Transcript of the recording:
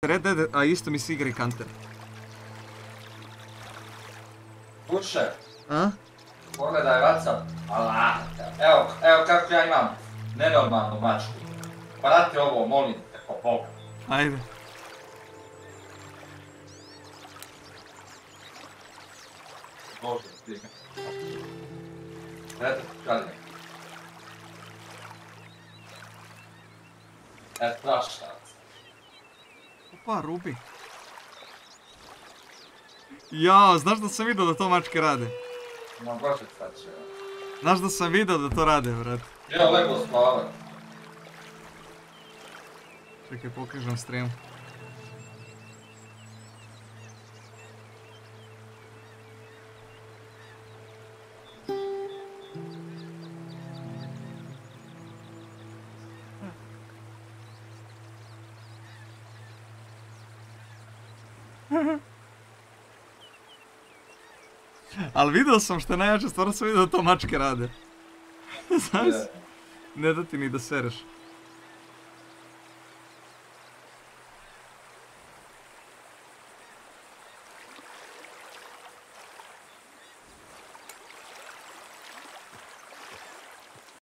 Red Dead, a isto mi se igra i Counter. Kuće, A? pogledaj WhatsApp, alata. Evo kako ja imam nenormalnu mačku. Prati ovo, molim te, po Boga. Ajde. Bože, stiga. Eto, kradim. Praštac. Opa, Rubi. Jao, znaš da sam vidio da to mačke rade? Ma Bože, sad će. Znaš da sam vidio da to rade, brat. Ja lego spavam. Čekaj, pokažem stream. Ali vidio sam što je najjače, stvarno sam vidio da to mačke rade. Znaš? Ne da ti ni da sereš.